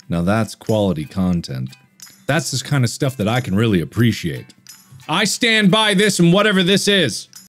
Now that's quality content. That's the kind of stuff that I can really appreciate. I stand by this and whatever this is.